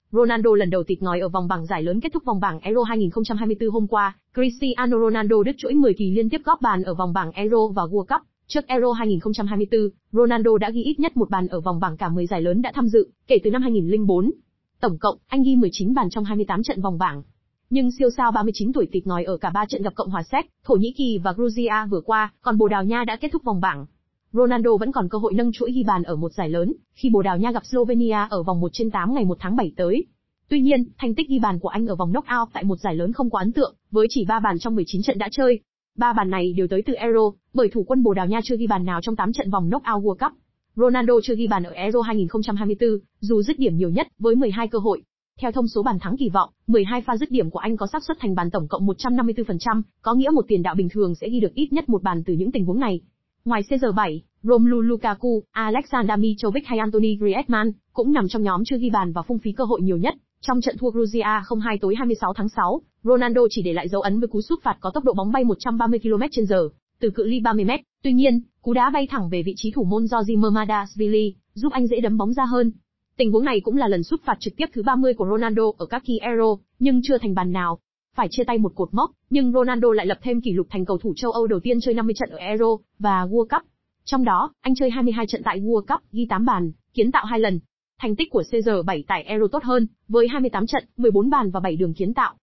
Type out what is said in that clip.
Ronaldo lần đầu tịt ngòi ở vòng bảng giải lớn kết thúc vòng bảng Euro 2024 hôm qua. Cristiano Ronaldo đứt chuỗi 10 kỳ liên tiếp góp bàn ở vòng bảng Euro và World Cup. Trước Euro 2024, Ronaldo đã ghi ít nhất một bàn ở vòng bảng cả 10 giải lớn đã tham dự, kể từ năm 2004. Tổng cộng, anh ghi 19 bàn trong 28 trận vòng bảng. Nhưng siêu sao 39 tuổi tịt ngòi ở cả 3 trận gặp Cộng hòa Séc, Thổ Nhĩ Kỳ và Georgia vừa qua, còn Bồ Đào Nha đã kết thúc vòng bảng. Ronaldo vẫn còn cơ hội nâng chuỗi ghi bàn ở một giải lớn, khi Bồ Đào Nha gặp Slovenia ở vòng 1/8 ngày 1 tháng 7 tới. Tuy nhiên, thành tích ghi bàn của anh ở vòng knock-out tại một giải lớn không quá ấn tượng, với chỉ 3 bàn trong 19 trận đã chơi. 3 bàn này đều tới từ Euro, bởi thủ quân Bồ Đào Nha chưa ghi bàn nào trong 8 trận vòng knock-out World Cup. Ronaldo chưa ghi bàn ở Euro 2024, dù dứt điểm nhiều nhất, với 12 cơ hội. Theo thông số bàn thắng kỳ vọng, 12 pha dứt điểm của anh có xác suất thành bàn tổng cộng 154%, có nghĩa một tiền đạo bình thường sẽ ghi được ít nhất một bàn từ những tình huống này. Ngoài CR7, Romelu Lukaku, Alexander Mitrovic hay Anthony Griezmann cũng nằm trong nhóm chưa ghi bàn và phung phí cơ hội nhiều nhất. Trong trận thua Georgia 0-2 tối 26 tháng 6, Ronaldo chỉ để lại dấu ấn với cú sút phạt có tốc độ bóng bay 130 km/h từ cự ly 30 m. Tuy nhiên, cú đá bay thẳng về vị trí thủ môn Georgi Mamardashvili, giúp anh dễ đấm bóng ra hơn. Tình huống này cũng là lần sút phạt trực tiếp thứ 30 của Ronaldo ở các kỳ Euro, nhưng chưa thành bàn nào. Phải chia tay một cột mốc, nhưng Ronaldo lại lập thêm kỷ lục thành cầu thủ châu Âu đầu tiên chơi 50 trận ở Euro và World Cup. Trong đó, anh chơi 22 trận tại World Cup, ghi 8 bàn, kiến tạo 2 lần. Thành tích của CR7 tại Euro tốt hơn, với 28 trận, 14 bàn và 7 đường kiến tạo.